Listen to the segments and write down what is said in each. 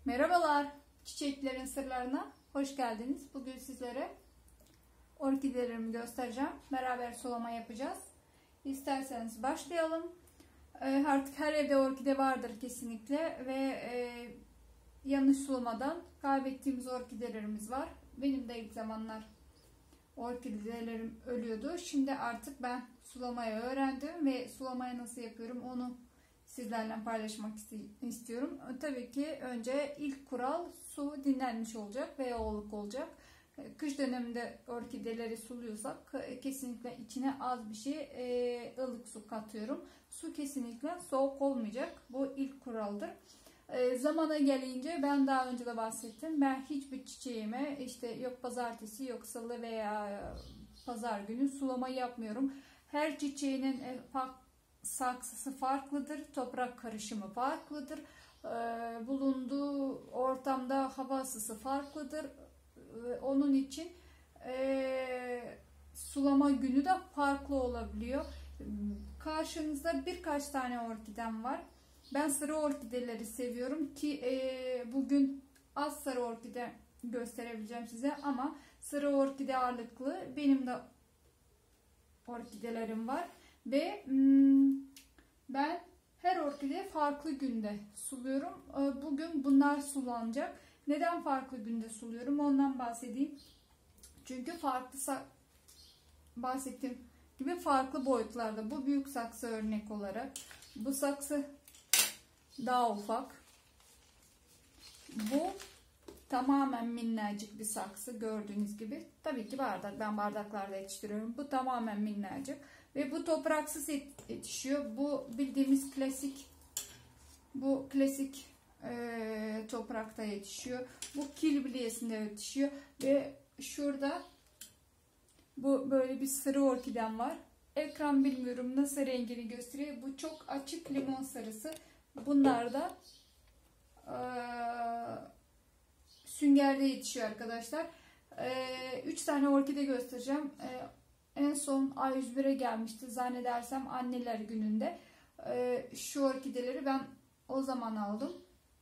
Merhabalar, çiçeklerin sırlarına hoş geldiniz. Bugün sizlere orkidelerimi göstereceğim. Beraber sulama yapacağız. İsterseniz başlayalım. Artık her evde orkide vardır kesinlikle ve yanlış sulamadan kaybettiğimiz orkidelerimiz var. Benim de ilk zamanlar orkidelerim ölüyordu. Şimdi artık ben sulamayı öğrendim ve sulamayı nasıl yapıyorum onu sizlerle paylaşmak istiyorum. Tabii ki önce ilk kural su dinlenmiş olacak ve yoğunluk olacak. Kış döneminde orkideleri suluyorsak kesinlikle içine az bir şey ılık su katıyorum. Su kesinlikle soğuk olmayacak. Bu ilk kuraldır. Zamana gelince ben daha önce de bahsettim. Ben hiçbir çiçeğime işte yok pazartesi yok salı veya pazar günü sulama yapmıyorum. Her çiçeğinin saksısı farklıdır, toprak karışımı farklıdır, bulunduğu ortamda hava ısısı farklıdır. Onun için sulama günü de farklı olabiliyor. Karşınızda birkaç tane orkidem var. Ben sarı orkideleri seviyorum ki bugün az sarı orkide gösterebileceğim size ama sarı orkide ağırlıklı benim de orkidelerim var. Ve ben her orkide farklı günde suluyorum. Bugün bunlar sulanacak. Neden farklı günde suluyorum ondan bahsedeyim. Çünkü bahsettiğim gibi farklı boyutlarda. Bu büyük saksı örnek olarak. Bu saksı daha ufak. Bu tamamen minnacık bir saksı gördüğünüz gibi. Tabii ki bardak. Ben bardaklarda yetiştiriyorum. Bu tamamen minnacık. Ve bu topraksız yetişiyor. Bu bildiğimiz klasik toprakta yetişiyor. Bu kil bilyesinde yetişiyor. Ve şurada bu böyle bir sarı orkidem var. Ekran bilmiyorum nasıl rengini gösteriyor. Bu çok açık limon sarısı. Bunlar da süngerde yetişiyor arkadaşlar. 3 tane orkide göstereceğim. En son A101'e gelmişti zannedersem anneler gününde. Şu orkideleri ben o zaman aldım.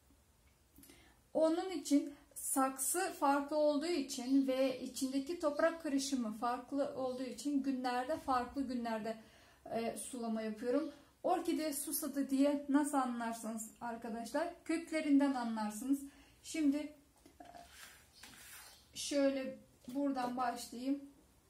Onun için saksı farklı olduğu için ve içindeki toprak karışımı farklı olduğu için farklı günlerde sulama yapıyorum. Orkide susadı diye nasıl anlarsınız arkadaşlar? Köklerinden anlarsınız. Şimdi şöyle buradan başlayayım.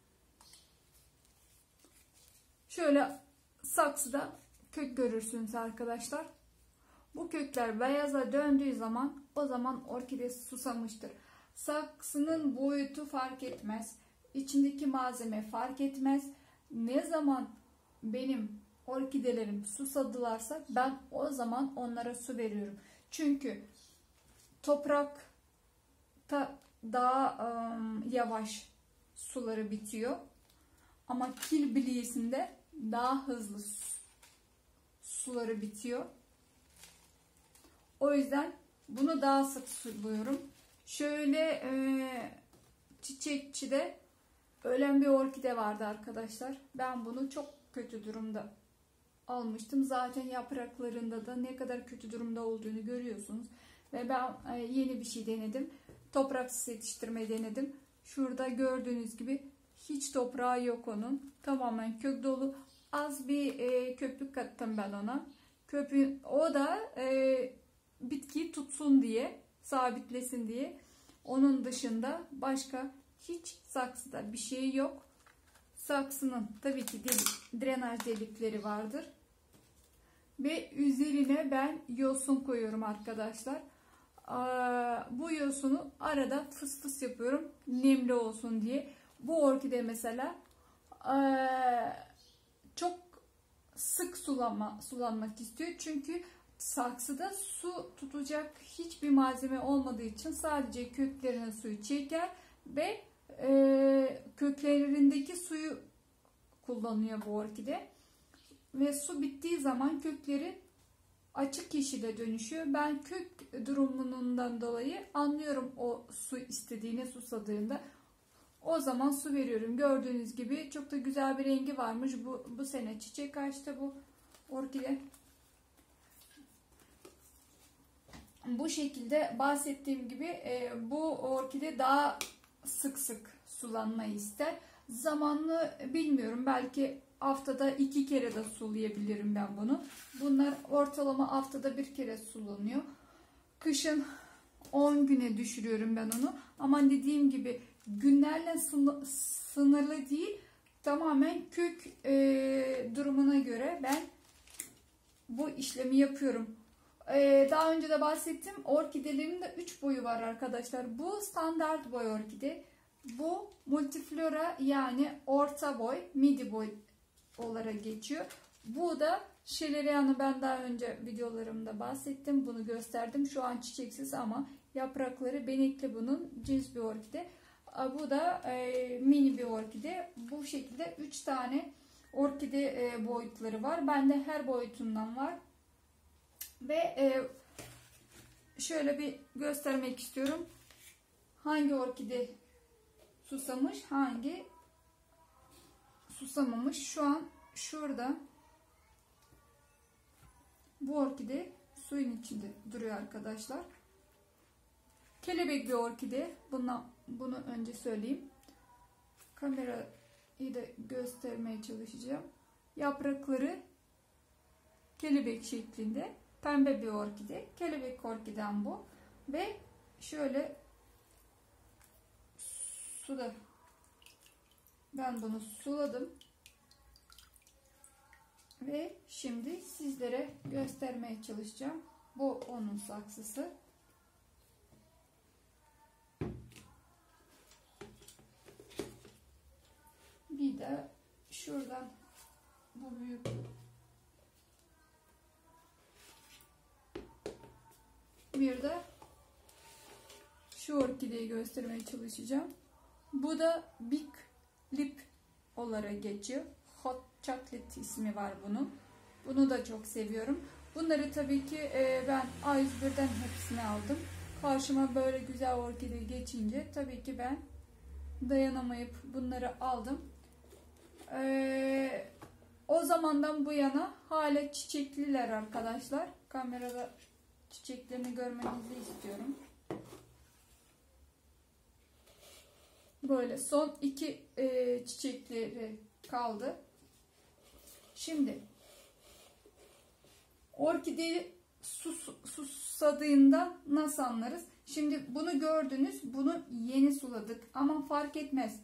Şöyle saksıda kök görürsünüz arkadaşlar. Bu kökler beyaza döndüğü zaman o zaman orkide susamıştır. Saksının boyutu fark etmez. İçindeki malzeme fark etmez. Ne zaman benim orkidelerim susadılarsa ben o zaman onlara su veriyorum. Çünkü toprakta daha yavaş suları bitiyor. Ama kil bilyesinde daha hızlı suları bitiyor. O yüzden bunu daha sık suluyorum. Şöyle çiçekçide ölen bir orkide vardı arkadaşlar. Ben bunu çok kötü durumda almıştım. Zaten yapraklarında da ne kadar kötü durumda olduğunu görüyorsunuz. Ve ben yeni bir şey denedim. Topraksız yetiştirmeyi denedim. Şurada gördüğünüz gibi hiç toprağı yok onun. Tamamen kök dolu. Az bir köpük kattım ben ona. O da bitkiyi tutsun diye, sabitlesin diye. Onun dışında başka hiç saksıda bir şey yok. Saksının tabii ki drenaj delikleri vardır. Ve üzerine ben yosun koyuyorum arkadaşlar. Bu yosunu arada fıs fıs yapıyorum. Nemli olsun diye. Bu orkide mesela çok sık sulanmak istiyor. Çünkü saksıda su tutacak hiçbir malzeme olmadığı için sadece köklerine suyu çeker ve köklerindeki suyu kullanıyor bu orkide. Ve su bittiği zaman kökleri açık yeşile dönüşüyor. Ben kök durumundan dolayı anlıyorum o su istediğine susadığında. O zaman su veriyorum. Gördüğünüz gibi çok da güzel bir rengi varmış. Bu sene çiçek açtı bu orkide. bu şekilde bahsettiğim gibi bu orkide daha sık sık sulanmayı ister. Zamanlı bilmiyorum, belki haftada 2 kere de sulayabilirim ben bunu. Bunlar ortalama haftada 1 kere sulanıyor. Kışın 10 güne düşürüyorum ben onu. Ama dediğim gibi günlerle sınırlı değil. Tamamen kök durumuna göre ben bu işlemi yapıyorum. Daha önce de bahsettim. Orkidelerin de 3 boyu var arkadaşlar. Bu standart boy orkide. Bu multiflora, yani orta boy, midi boy olarak geçiyor. Bu da Schleriana, ben daha önce videolarımda bahsettim. Bunu gösterdim. Şu an çiçeksiz ama yaprakları benekli, bunun cins bir orkide. Bu da mini bir orkide. Bu şekilde 3 tane orkide boyutları var. Bende her boyutundan var. Ve şöyle bir göstermek istiyorum. Hangi orkide susamış, hangi susamamış. Şu an şurada bu orkide suyun içinde duruyor arkadaşlar. Kelebek bir orkide. Bunu önce söyleyeyim. Kamerayı da göstermeye çalışacağım. Yaprakları kelebek şeklinde. Pembe bir orkide. Kelebek orkiden bu. Ve şöyle suda ben bunu suladım. Ve şimdi sizlere göstermeye çalışacağım. Bu onun saksısı. Bir de şuradan bu büyük bir de şu orkideyi göstermeye çalışacağım. Bu da Big Lip olarak geçiyor. Hot Chocolate ismi var bunun. Bunu da çok seviyorum. Bunları tabii ki ben A101'den hepsini aldım. Karşıma böyle güzel orkide geçince tabii ki ben dayanamayıp bunları aldım. O zamandan bu yana hala çiçekliler arkadaşlar. Kamerada çiçeklerini görmenizi istiyorum. Böyle son 2 çiçekleri kaldı. Şimdi orkideyi susadığında nasıl anlarız? Şimdi bunu gördünüz. Bunu yeni suladık. Ama fark etmez.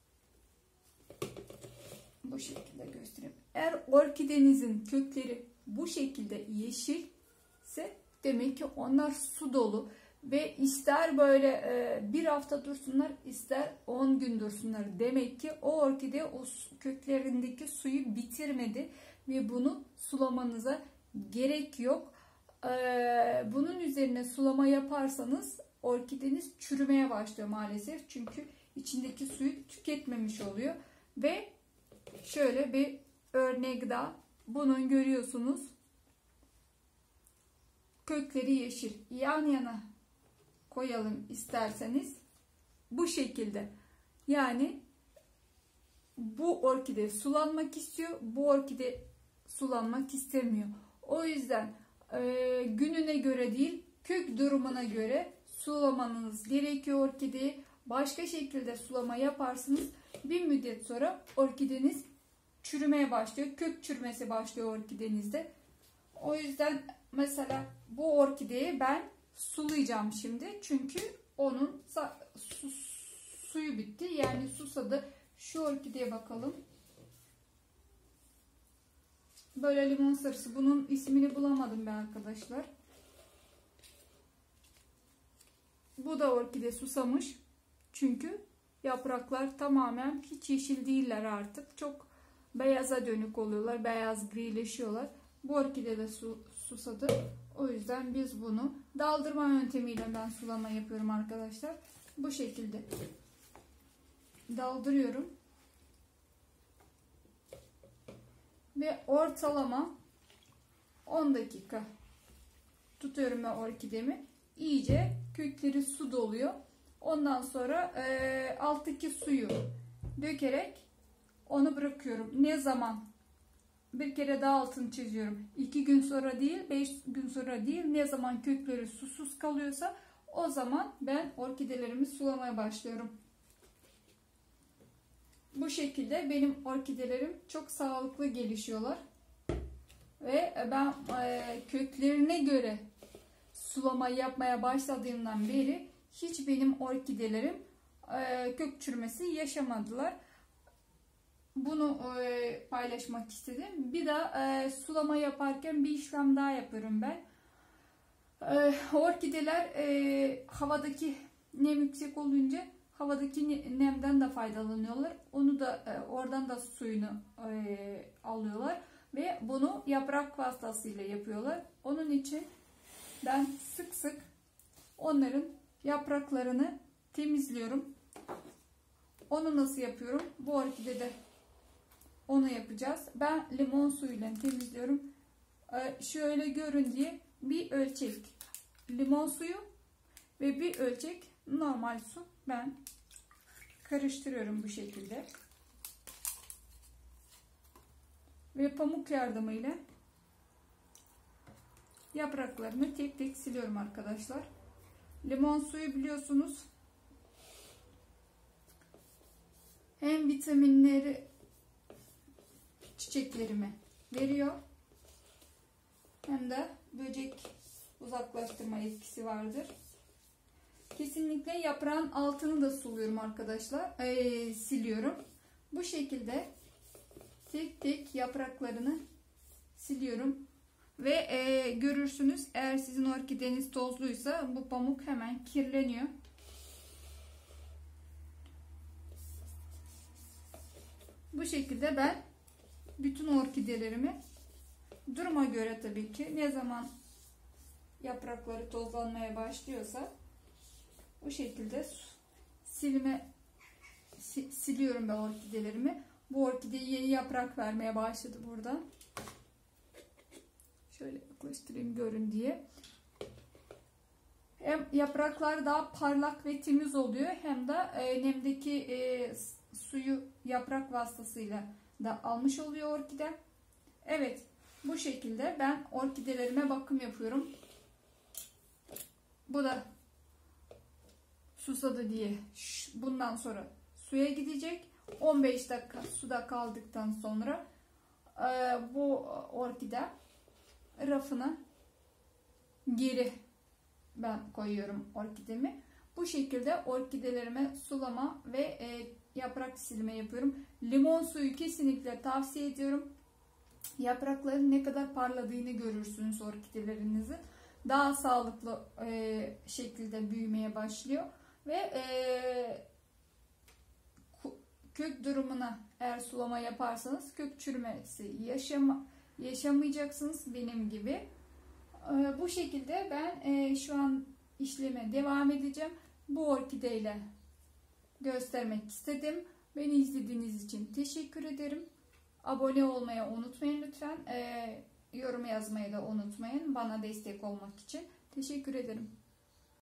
Bu şekilde göstereyim. Eğer orkidenizin kökleri bu şekilde yeşilse demek ki onlar su dolu. Ve ister böyle 1 hafta dursunlar, ister 10 gün dursunlar. Demek ki o orkide o köklerindeki suyu bitirmedi ve bunu sulamanıza gerek yok. Bunun üzerine sulama yaparsanız orkideniz çürümeye başlıyor maalesef. Çünkü içindeki suyu tüketmemiş oluyor. Ve şöyle bir örnek daha. Bunun görüyorsunuz. Kökleri yeşil. Yan yana koyalım isterseniz. Bu şekilde. Yani bu orkide sulanmak istiyor. Bu orkide sulanmak istemiyor. O yüzden gününe göre değil, kök durumuna göre sulamanız gerekiyor orkideyi. Başka şekilde sulama yaparsınız. Bir müddet sonra orkideniz çürümeye başlıyor. Kök çürümesi başlıyor orkidenizde. O yüzden mesela bu orkideyi ben sulayacağım şimdi. Çünkü onun suyu bitti. Yani susadı. Şu orkideye bakalım. Böyle limon sarısı. Bunun ismini bulamadım ben arkadaşlar. Bu da orkide susamış. Çünkü yapraklar tamamen hiç yeşil değiller artık. Çok beyaza dönük oluyorlar. Beyaz grileşiyorlar. Bu orkide de susadı. O yüzden biz bunu daldırma yöntemiyle ben sulama yapıyorum arkadaşlar. Bu şekilde daldırıyorum. Ve ortalama 10 dakika tutuyorum ben orkidemi. İyice kökleri su doluyor. Ondan sonra alttaki suyu dökerek onu bırakıyorum. Ne zaman bir kere daha altını çiziyorum. 2 gün sonra değil, 5 gün sonra değil, ne zaman kökleri susuz kalıyorsa o zaman ben orkidelerimi sulamaya başlıyorum. Bu şekilde benim orkidelerim çok sağlıklı gelişiyorlar. Ve ben köklerine göre sulama yapmaya başladığımdan beri hiç benim orkidelerim kök çürümesi yaşamadılar. Bunu paylaşmak istedim. Bir de sulama yaparken bir işlem daha yapıyorum ben. Orkideler havadaki nem yüksek olunca havadaki nemden de faydalanıyorlar. Onu da oradan da suyunu alıyorlar ve bunu yaprak vasıtasıyla yapıyorlar. Onun için ben sık sık onların yapraklarını temizliyorum. Onu nasıl yapıyorum? Bu orkidede onu yapacağız. Ben limon suyuyla temizliyorum. Şöyle görün diye bir ölçek limon suyu ve bir ölçek normal su ben karıştırıyorum bu şekilde. Ve pamuk yardımıyla yapraklarını tek tek siliyorum arkadaşlar. Limon suyu biliyorsunuz hem vitaminleri çiçeklerime veriyor hem de böcek uzaklaştırma etkisi vardır. Kesinlikle yaprağın altını da suluyorum arkadaşlar. Siliyorum. Bu şekilde tek tek yapraklarını siliyorum. Ve görürsünüz eğer sizin orkideniz tozluysa bu pamuk hemen kirleniyor. Bu şekilde ben bütün orkidelerimi duruma göre tabii ki ne zaman yaprakları tozlanmaya başlıyorsa bu şekilde siliyorum ben orkidelerimi. Bu orkide yeni yaprak vermeye başladı burada. Şöyle yaklaştırayım görün diye. Hem yapraklar daha parlak ve temiz oluyor hem de nemdeki suyu yaprak vasıtasıyla da almış oluyor orkide. Evet, bu şekilde ben orkidelerime bakım yapıyorum. Bu da susadı diye bundan sonra suya gidecek. 15 dakika suda kaldıktan sonra bu orkide rafına geri ben koyuyorum orkidemi. Bu şekilde orkidelerime sulama ve yaprak silme yapıyorum. Limon suyu kesinlikle tavsiye ediyorum. Yaprakların ne kadar parladığını görürsünüz orkidelerinizi. Daha sağlıklı şekilde büyümeye başlıyor. Ve kök durumuna eğer sulama yaparsanız kök çürümesi yaşamayacaksınız benim gibi. Bu şekilde ben şu an işleme devam edeceğim. Bu orkideyle göstermek istedim. Beni izlediğiniz için teşekkür ederim. Abone olmayı unutmayın lütfen. Yorum yazmayı da unutmayın. Bana destek olmak için. Teşekkür ederim.